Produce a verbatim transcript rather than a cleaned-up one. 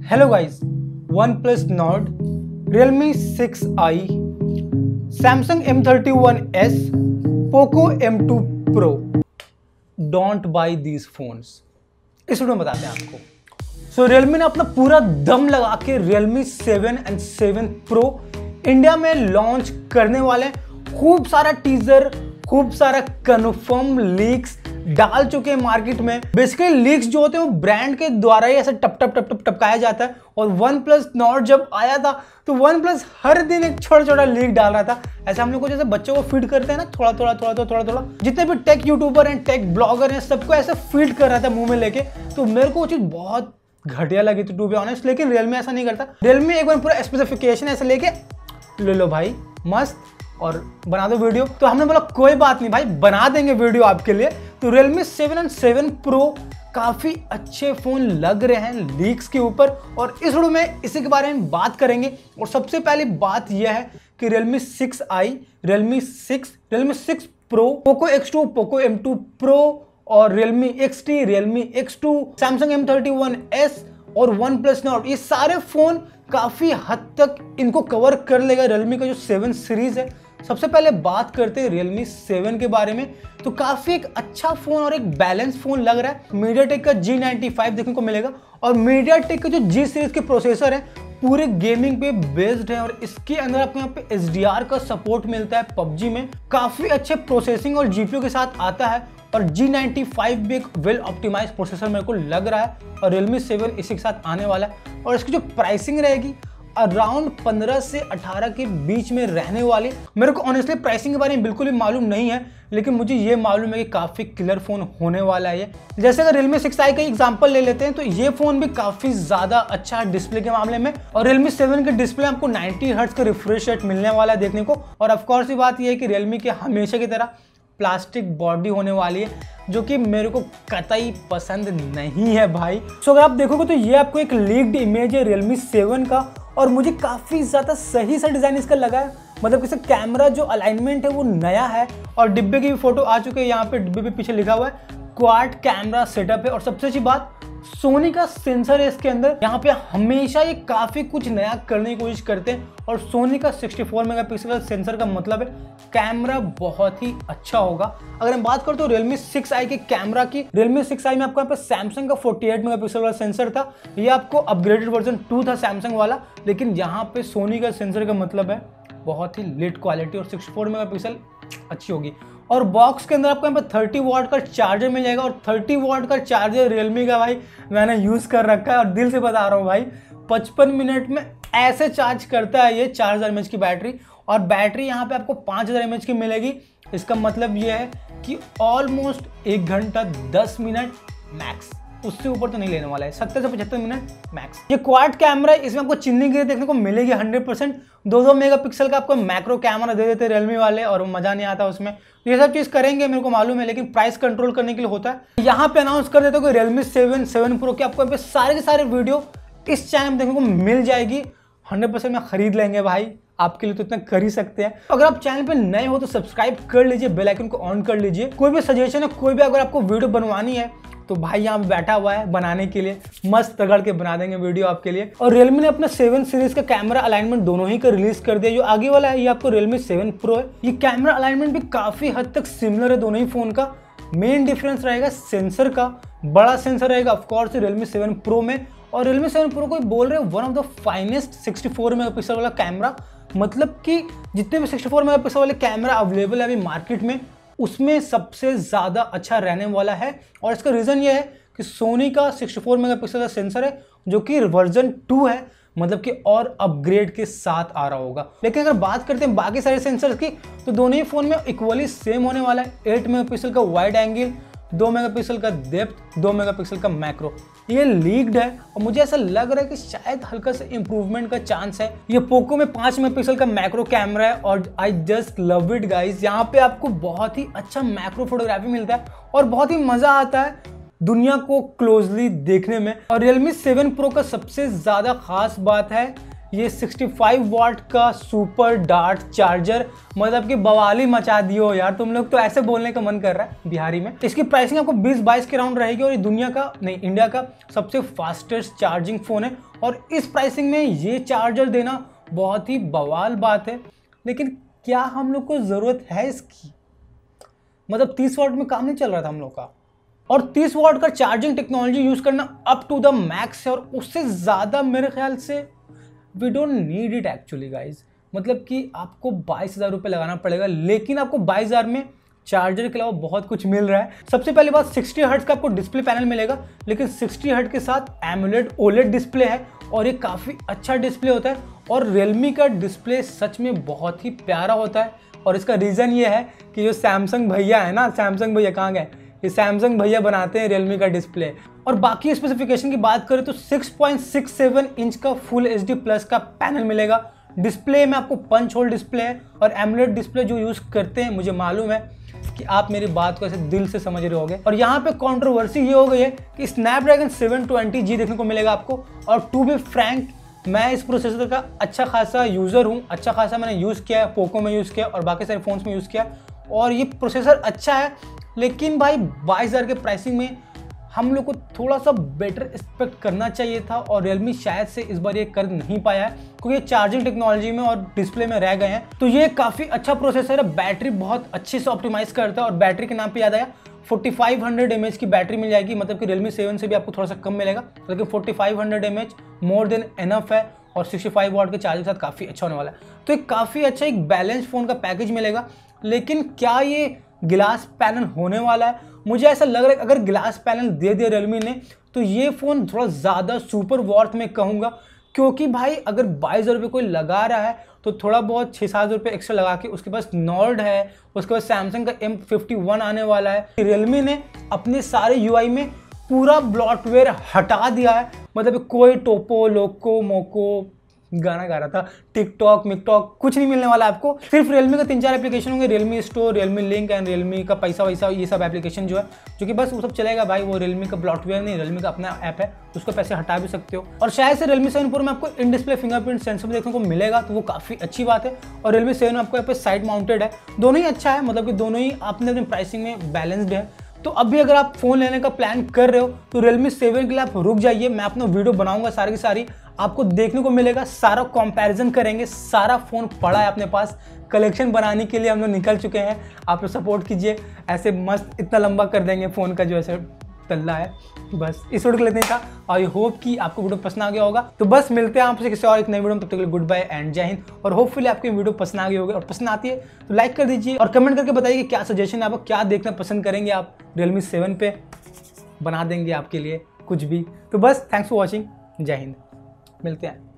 Hello guys, OnePlus Nord, Realme six I, Samsung M thirty one S, Poco M two Pro. Don't buy these phones. इस वीडियो में बताते हैं आपको। सो so, Realme ने अपना पूरा दम लगा के Realme seven and seven Pro India में लॉन्च करने वाले। खूब सारा टीजर, खूब सारा कन्फर्म लीक्स डाल चुके हैं मार्केट में। बेसिकली लीक्स जो होते हैं वो ब्रांड के द्वारा ही ऐसे टप टप टप टप टपकाया जाता है। और वन प्लस नॉर्ड जब आया था तो वन प्लस हर दिन एक छोटा छोटा लीक डाल रहा था। ऐसे हम लोग को जैसे बच्चों को फीड करते हैं ना, थोड़ा थोड़ा थोड़ा थोड़ा थोड़ा थोड़ा जितने भी टेक यूट्यूबर हैं, टेक ब्लॉगर हैं, सबको ऐसे फीड कर रहा था मुंह में लेके। तो मेरे को वो चीज बहुत घटिया लगी थी टू बी ऑनेस्ट। लेकिन रियलमी ऐसा नहीं करता। रियलमी एक बार पूरा स्पेसिफिकेशन ऐसे लेके ले लो भाई, मस्त, और बना दो वीडियो। तो हमने बोला कोई बात नहीं भाई, बना देंगे वीडियो आपके लिए। तो Realme seven and seven Pro काफी अच्छे फोन लग रहे हैं लीक्स के ऊपर, और इस वीडियो में इसी के बारे में बात करेंगे। और सबसे पहली बात यह है कि Realme six I, Realme six, Realme six Pro, Poco X two, Poco M two Pro और Realme X T, Realme X two, Samsung M thirty one S और वन प्लस नॉर्ड, ये सारे फोन काफी हद तक इनको कवर कर लेगा रियलमी का जो सेवन सीरीज है। सबसे पहले बात करते हैं रियलमी सेवन के बारे में। तो काफी एक अच्छा फोन और एक बैलेंस फोन लग रहा है। मीडियाटेक का जी नाइंटी फाइव देखने को मिलेगा, और मीडियाटेक के जो जी सीरीज के प्रोसेसर है पूरे गेमिंग पे बेस्ड है। और इसके अंदर आपको यहाँ पे एच डी आर का सपोर्ट मिलता है पबजी में। काफी अच्छे प्रोसेसिंग और जीपीयू के साथ आता है, और जी नाइंटी फाइव भी एक वेल ऑप्टिमाइज प्रोसेसर मेरे को लग रहा है। और रियलमी सेवन इसी के साथ आने वाला है, और इसकी जो प्राइसिंग रहेगी अराउंड पंद्रह से अठारह के बीच में रहने वाली। मेरे को ऑनेस्टली प्राइसिंग के बारे में बिल्कुल भी मालूम नहीं है, लेकिन मुझे ये मालूम है कि काफ़ी किलर फोन होने वाला है ये। जैसे अगर रियलमी सिक्स आई का एग्जांपल ले लेते हैं तो ये फोन भी काफ़ी ज़्यादा अच्छा है डिस्प्ले के मामले में। और रियलमी सेवन के डिस्प्ले आपको नाइंटी हर्ट्ज का रिफ्रेश रेट मिलने वाला है देखने को। और ऑफकोर्स ये बात ये है कि रियलमी के हमेशा की तरह प्लास्टिक बॉडी होने वाली है, जो कि मेरे को कतई पसंद नहीं है भाई। सो अगर आप देखोगे तो ये आपको एक लीक्ड इमेज है रियलमी सेवन का, और मुझे काफ़ी ज़्यादा सही सा डिज़ाइन इसका लगा है। मतलब कि कैमरा जो अलाइनमेंट है वो नया है, और डिब्बे की भी फोटो आ चुकी है। यहाँ पे डिब्बे पे पीछे लिखा हुआ है क्वाड कैमरा सेटअप है। और सबसे अच्छी बात, सोनी का सेंसर है इसके अंदर। यहाँ पे हमेशा ये काफ़ी कुछ नया करने की कोशिश करते हैं, और सोनी का सिक्सटी फोर मेगापिक्सल का सेंसर का मतलब है कैमरा बहुत ही अच्छा होगा। अगर हम बात करते हो रियलमी सिक्स आई के कैमरा की, रियलमी सिक्स आई में आपको यहाँ पे सैमसंग का फोर्टी एट मेगापिक्सल वाला सेंसर था। ये आपको अपग्रेडेड वर्जन टू था सैमसंग वाला, लेकिन यहाँ पे सोनी का सेंसर का मतलब है बहुत ही लेट क्वालिटी, और सिक्सटी फोर मेगापिक्सल अच्छी होगी। और बॉक्स के अंदर आपको यहाँ पे थर्टी वॉट का चार्जर मिल जाएगा, और थर्टी वॉट का चार्जर रियलमी का भाई मैंने यूज़ कर रखा है, और दिल से बता रहा हूँ भाई पचपन मिनट में ऐसे चार्ज करता है ये चार हज़ार एम एच की बैटरी। और बैटरी यहाँ पे आपको पाँच हज़ार एम एच की मिलेगी। इसका मतलब ये है कि ऑलमोस्ट एक घंटा दस मिनट मैक्स, उससे ऊपर तो नहीं लेने वाला है, सत्तर से पचहत्तर मिनट मैक्स। ये क्वाड कैमरा है, इसमें आपको चिन्नी गिरी देखने को मिलेगी हंड्रेड परसेंट। दो दो मेगापिक्सल का आपको मैक्रो कैमरा दे देते रियलमी वाले, और मजा नहीं आता उसमें। ये सब चीज़ करेंगे मेरे को मालूम है, लेकिन प्राइस कंट्रोल करने के लिए होता है। यहाँ पे अनाउंस कर देते हो कि रियलमी सेवन सेवन प्रो के आपको यहाँ पे सारे के सारे वीडियो इस चैनल में देखने को मिल जाएगी। हंड्रेड परसेंट में खरीद लेंगे भाई, आपके लिए तो इतना कर ही सकते हैं। अगर आप चैनल पे नए हो तो सब्सक्राइब कर लीजिए, बेल आइकन को ऑन कर लीजिए। कोई भी सजेशन है, कोई भी अगर आपको वीडियो बनवानी है तो भाई यहाँ पे बैठा हुआ है बनाने के लिए, मस्त तगड़ के बना देंगे वीडियो आपके लिए। और रियलमी ने अपना सेवन सीरीज का कैमरा अलाइनमेंट दोनों ही का रिलीज कर दिया। जो आगे वाला है ये आपको रियलमी सेवन प्रो है। ये कैमरा अलाइनमेंट भी काफी हद तक सिमिलर है दोनों ही फोन का। मेन डिफरेंस रहेगा सेंसर का, बड़ा सेंसर रहेगा ऑफकोर्स रियलमी सेवन प्रो में। और रियलमी सेवन प्रो को बोल रहे हैं one of the finest sixty four megapixel वाला कैमरा। मतलब कि जितने भी सिक्सटी फोर मेगापिक्सल वाले कैमरा अवेलेबल है अभी मार्केट में, उसमें सबसे ज़्यादा अच्छा रहने वाला है। और इसका रीज़न ये है कि सोनी का सिक्सटी फोर मेगापिक्सल का सेंसर है, जो कि वर्जन टू है, मतलब कि और अपग्रेड के साथ आ रहा होगा। लेकिन अगर बात करते हैं बाकी सारे सेंसर्स की, तो दोनों ही फ़ोन में इक्वली सेम होने वाला है। एट मेगापिक्सल का वाइड एंगल, दो मेगापिक्सल का डेप्थ, दो मेगापिक्सल का मैक्रो। ये लीक्ड है, और मुझे ऐसा लग रहा है कि शायद हल्का सा इंप्रूवमेंट का चांस है। ये पोको में पाँच मेगापिक्सल का मैक्रो कैमरा है, और I just love it guys. यहाँ पे आपको बहुत ही अच्छा मैक्रो फोटोग्राफी मिलता है, और बहुत ही मजा आता है दुनिया को क्लोजली देखने में। और रियलमी सेवन प्रो का सबसे ज्यादा खास बात है ये सिक्सटी फाइव वाट का सुपर डार्ट चार्जर, मतलब कि बवाली मचा दियो यार तुम लोग, तो ऐसे बोलने का मन कर रहा है बिहारी में। इसकी प्राइसिंग आपको बीस बाईस के राउंड रहेगी और ये दुनिया का नहीं इंडिया का सबसे फास्टेस्ट चार्जिंग फोन है। और इस प्राइसिंग में ये चार्जर देना बहुत ही बवाल बात है। लेकिन क्या हम लोग को ज़रूरत है इसकी? मतलब तीस वाट में काम नहीं चल रहा था हम लोग का, और तीस वाट का चार्जिंग टेक्नोलॉजी यूज़ करना अप टू द मैक्स है, और उससे ज़्यादा मेरे ख्याल से we don't need it actually guys. मतलब कि आपको बाईस हज़ार रुपये लगाना पड़ेगा, लेकिन आपको बाईस हज़ार में चार्जर के अलावा बहुत कुछ मिल रहा है। सबसे पहली बात, सिक्सटी हर्ट्ज का आपको डिस्प्ले पैनल मिलेगा, लेकिन सिक्सटी हर्ट्ज के साथ एमोलेड ओलेड डिस्प्ले है और ये काफ़ी अच्छा डिस्प्ले होता है। और रियलमी का डिस्प्ले सच में बहुत ही प्यारा होता है, और इसका रीज़न ये है कि जो सैमसंग भैया है ना, सैमसंग भैया कहाँ गए, ये सैमसंग भैया बनाते हैं रियलमी का डिस्प्ले। और बाकी स्पेसिफिकेशन की बात करें तो six point six seven inch का फुल एच डी प्लस का पैनल मिलेगा। डिस्प्ले में आपको पंच होल डिस्प्ले है, और एमोलेड डिस्प्ले जो यूज़ करते हैं मुझे मालूम है कि आप मेरी बात को ऐसे दिल से समझ रहे होगे। और यहाँ पे कंट्रोवर्सी ये हो गई है कि स्नैपड्रैगन सेवन ट्वेंटी जी देखने को मिलेगा आपको। और टू बी फ्रैंक, मैं इस प्रोसेसर का अच्छा खासा यूज़र हूँ, अच्छा खासा मैंने यूज़ किया है, पोको में यूज़ किया और बाकी सारे फ़ोन्स में यूज़ किया, और ये प्रोसेसर अच्छा है। लेकिन भाई बाईस हज़ार के प्राइसिंग में हम लोग को थोड़ा सा बेटर एक्सपेक्ट करना चाहिए था, और रियलमी शायद से इस बार ये कर नहीं पाया है, क्योंकि ये चार्जिंग टेक्नोलॉजी में और डिस्प्ले में रह गए हैं। तो ये काफ़ी अच्छा प्रोसेसर है, बैटरी बहुत अच्छे से ऑप्टिमाइज़ करता है। और बैटरी के नाम पे याद आया, forty five hundred M H की बैटरी मिल जाएगी, मतलब कि रियलमी सेवन से भी आपको थोड़ा सा कम मिलेगा, लेकिन forty five hundred M H more than enough है, और सिक्सटी फाइव वाट के चार्जिंग के साथ काफ़ी अच्छा होने वाला है। तो एक काफ़ी अच्छा एक बैलेंस फ़ोन का पैकेज मिलेगा। लेकिन क्या ये ग्लास पैनल होने वाला है? मुझे ऐसा लग रहा है कि अगर ग्लास पैनल दे दिया रियलमी ने तो ये फ़ोन थोड़ा ज़्यादा सुपर वर्थ में कहूँगा, क्योंकि भाई अगर बाईस हज़ार रुपये कोई लगा रहा है तो थोड़ा बहुत छः सात रुपये एक्स्ट्रा लगा के, उसके पास नॉर्ड है, उसके बाद सैमसंग का एम फिफ्टी वन आने वाला है। रियलमी ने अपने सारे यूआई में पूरा ब्लॉटवेयर हटा दिया है, मतलब कोई टोपो लोको मोको गाना गा रहा था, टिकटॉक मिकटॉक कुछ नहीं मिलने वाला आपको। सिर्फ रियलमी का तीन चार एप्लीकेशन होंगे, Realme store, Realme link and Realme का पैसा वैसा, ये सब एप्लीकेशन जो है, जो कि बस वो सब चलेगा भाई। वो रियलमी का ब्लॉटवेयर नहीं, रियलमी का अपना ऐप है, उसको पैसे हटा भी सकते हो। और शायद से रियलमी सेवन प्रो में आपको इन डिस्प्ले फिंगरप्रिंट सेंसर देखने को मिलेगा, तो वो काफ़ी अच्छी बात है। और रियलमी सेवन में आपको यहाँ पे साइड माउंटेड है, दोनों ही अच्छा है, मतलब कि दोनों ही अपने अपने प्राइसिंग में बैलेंस्ड है। तो अभी अगर आप फ़ोन लेने का प्लान कर रहे हो तो रियलमी सेवन के लिए आप रुक जाइए, मैं अपना वीडियो बनाऊंगा, सारी की सारी आपको देखने को मिलेगा, सारा कंपैरिजन करेंगे, सारा फ़ोन पड़ा है अपने पास, कलेक्शन बनाने के लिए हम लोग निकल चुके हैं। आप लोग सपोर्ट कीजिए, ऐसे मस्त इतना लंबा कर देंगे फ़ोन का जो ऐसे तल्ला है। बस इस वीडियो के लिए था, आई होप कि आपको वीडियो पसंद आ गया होगा। तो बस मिलते हैं आपसे किसी और एक नई वीडियो में, तब तक के लिए गुड बाय एंड जय हिंद। और होपफुली आपको वीडियो पसंद आ गई होगी, और पसंद आती है तो लाइक कर दीजिए, और कमेंट करके बताइए कि क्या सजेशन है आपको, क्या देखना पसंद करेंगे आप रियलमी सेवन पे, बना देंगे आपके लिए कुछ भी। तो बस थैंक्स फॉर वॉचिंग, जय हिंद, मिलते हैं।